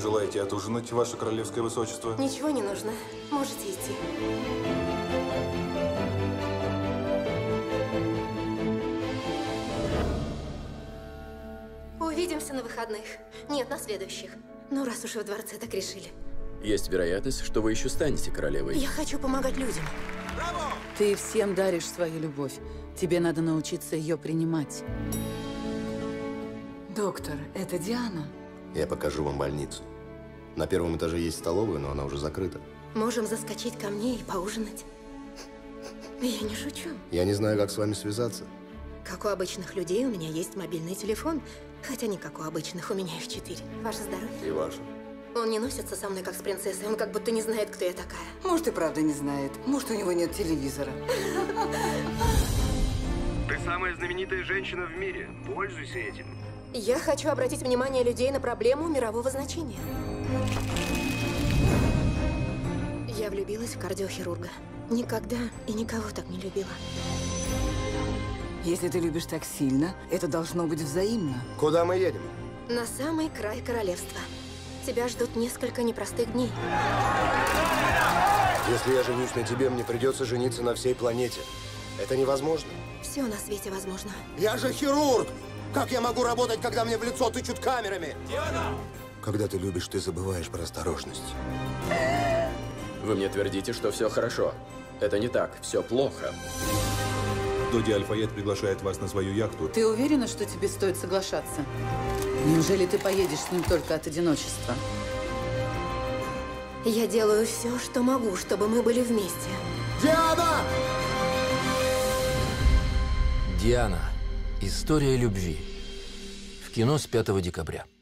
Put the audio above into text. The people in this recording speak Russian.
желаете отужинать, ваше королевское высочество? Ничего не нужно. Можете идти. Увидимся на выходных. Нет, на следующих. Ну, раз уж вы в дворце так решили. Есть вероятность, что вы еще станете королевой. Я хочу помогать людям. Ты всем даришь свою любовь. Тебе надо научиться ее принимать. Доктор, это Диана. Я покажу вам больницу. На первом этаже есть столовая, но она уже закрыта. Можем заскочить ко мне и поужинать. Я не шучу. Я не знаю, как с вами связаться. Как у обычных людей, у меня есть мобильный телефон. Хотя не как у обычных, у меня их 4. Ваше здоровье. И ваше. Он не носится со мной, как с принцессой. Он как будто не знает, кто я такая. Может, и правда не знает. Может, у него нет телевизора. Ты самая знаменитая женщина в мире. Пользуйся этим. Я хочу обратить внимание людей на проблему мирового значения. Я влюбилась в кардиохирурга. Никогда и никого так не любила. Если ты любишь так сильно, это должно быть взаимно. Куда мы едем? На самый край королевства. Тебя ждут несколько непростых дней. Если я женюсь на тебе, мне придется жениться на всей планете. Это невозможно. Все на свете возможно. Я же хирург! Как я могу работать, когда мне в лицо тычут камерами? Диана! Когда ты любишь, ты забываешь про осторожность. Вы мне твердите, что все хорошо. Это не так, все плохо. Доди Аль-Фаед приглашает вас на свою яхту. Ты уверена, что тебе стоит соглашаться? Неужели ты поедешь с ним только от одиночества? Я делаю все, что могу, чтобы мы были вместе. Диана! Диана. История любви. В кино с 5 декабря.